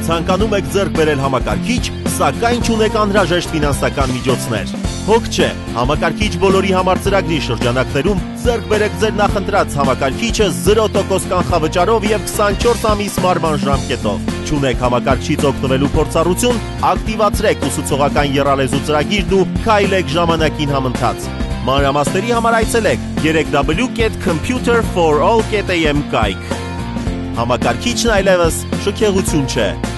Ցանկանում եք ձեռք բերել համակարգիչ, սակայն չունեք անհրաժեշտ ֆինանսական միջոցներ։ Հոգ չէ, համակարգիչ բոլորի համար ծրագրի շրջանակներում ձեռք բերեք ձեր նախընտրած համակարգիչը 0% կանխավճարով եւ 24 ամիս մարման ժամկետով։ Չունեք համակարգչից օգտվելու փորձառություն, ակտիվացրեք ուսուցողական եռալեզու ծրագիրն ու քայլեք ժամանակին համընթաց։ Մանրամասների համար այցելեք www.computerforall.am կայք։ Համակարգիչն այլևս շքեղություն չէ։